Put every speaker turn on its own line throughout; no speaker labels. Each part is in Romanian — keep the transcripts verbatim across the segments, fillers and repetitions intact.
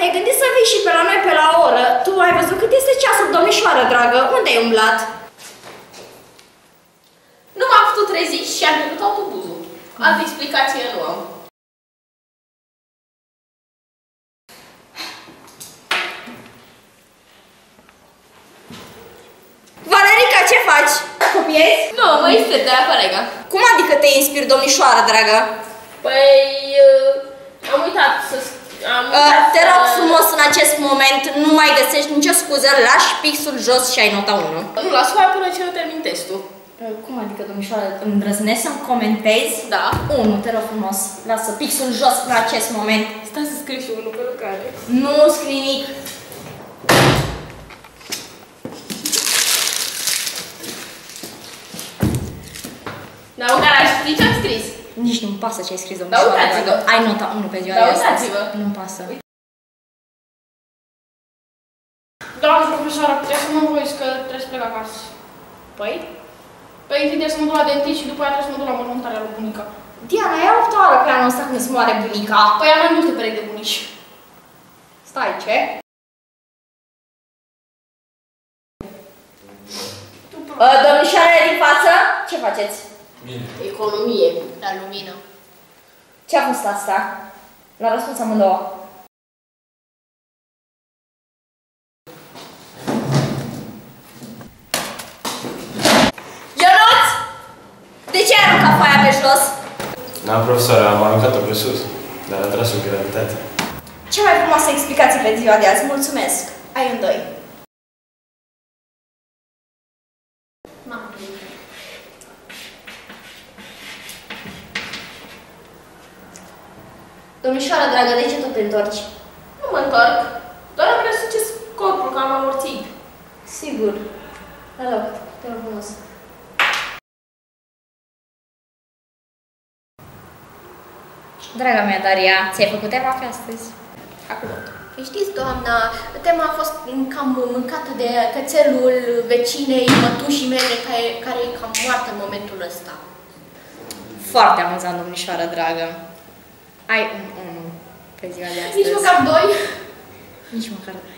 te-ai gândit să vii și pe la noi pe la oră? Tu ai văzut cât este ceasul, domnișoară dragă? Unde ai umblat?
Nu m-am putut trezi și am pierdut autobuzul. Altă explicație nu am.
Valerica, ce faci? Copiezi?
Nu, mă inspir de la colega.
Cum adică te inspiri, domnișoară dragă?
Păi... Uh, am uitat să... Am uitat
uh, te
să...
rog frumos în acest moment, nu mai găsești nicio scuză, lași pixul jos și ai nota unu.
Nu, las foaia până ce nu termin testul.
Uh, cum adică, domnișoară, îndrăznești să-mi comentezi?
Da.
unu, te rog frumos, lasă pixul jos în acest moment.
Stai să scrii și unul pe lucrare.
Nu scrii nimic.
Dar măcar aș ști ce-am scris.
Nici nu-mi pasă ce ai scris,
Da,
domnișoară.
uitați-vă.
Ai nota unu pe ziua
Da,
de astăzi.
uitați-vă.
Nu-mi pasă.
Doamne profesoară, puteți să mă voiți că trebuie să plec acasă.
Păi?
Păi întâi trebuie să mă duc la dentist și după aia trebuie să mă duc la mormântarea lui bunica.
Diana, e a opta oară pe anul ăsta când se moare bunica.
Păi am mai multe perechi de bunici.
Stai, ce? Uh, domnișoare din față, ce faceți?
Bine.
Economie. La lumină.
Ce a fost asta? La răspuns amândouă. Ionuț! De ce ai aruncat foaia pe jos?
N-am, profesoară, am aruncat-o pe sus, dar a tras o gravitate.
Cea mai frumoasă explicație pe ziua de azi, mulțumesc. Ai în doi. Domnișoară dragă, de ce tot te întorci?
Nu mă întorc. Doar am vrea să succes corpul, că am amorțit.
Sigur. La loc, te rog frumos. Draga mea, Daria, ți-ai făcut tema pe astăzi?
Acum. Știți, doamna, tema a fost cam mâncată de cățelul vecinei mătușii mele, care, care e cam moartă în momentul ăsta.
Foarte amuzant, domnișoară dragă. Ai un unu pe ziua de astăzi.
Nici măcar doi.
Nici măcar doi.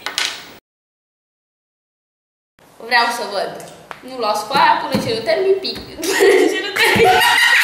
Vreau să văd. Nu las foaia până ce nu termin pic. Până ce nu termin.